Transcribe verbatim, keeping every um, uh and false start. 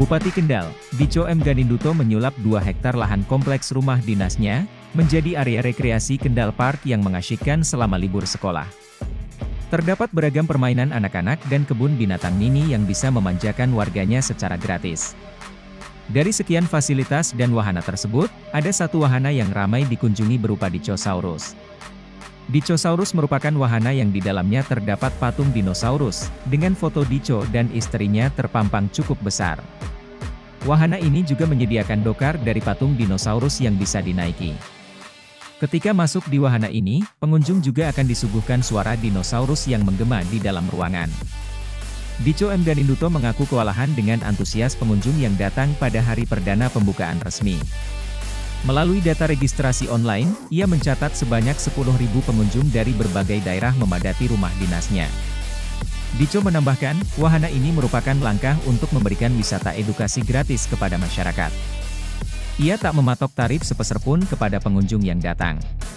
Bupati Kendal, Dico M. Ganinduto menyulap dua hektar lahan kompleks rumah dinasnya, menjadi area rekreasi Kendal Park yang mengasyikkan selama libur sekolah. Terdapat beragam permainan anak-anak dan kebun binatang mini yang bisa memanjakan warganya secara gratis. Dari sekian fasilitas dan wahana tersebut, ada satu wahana yang ramai dikunjungi berupa Dicosaurus. Dicosaurus merupakan wahana yang di dalamnya terdapat patung dinosaurus, dengan foto Dico dan istrinya terpampang cukup besar. Wahana ini juga menyediakan dokar dari patung dinosaurus yang bisa dinaiki. Ketika masuk di wahana ini, pengunjung juga akan disuguhkan suara dinosaurus yang menggema di dalam ruangan. Dico M. Ganinduto mengaku kewalahan dengan antusias pengunjung yang datang pada hari perdana pembukaan resmi. Melalui data registrasi online, ia mencatat sebanyak sepuluh ribu pengunjung dari berbagai daerah memadati rumah dinasnya. Dico menambahkan, wahana ini merupakan langkah untuk memberikan wisata edukasi gratis kepada masyarakat. Ia tak mematok tarif sepeser pun kepada pengunjung yang datang.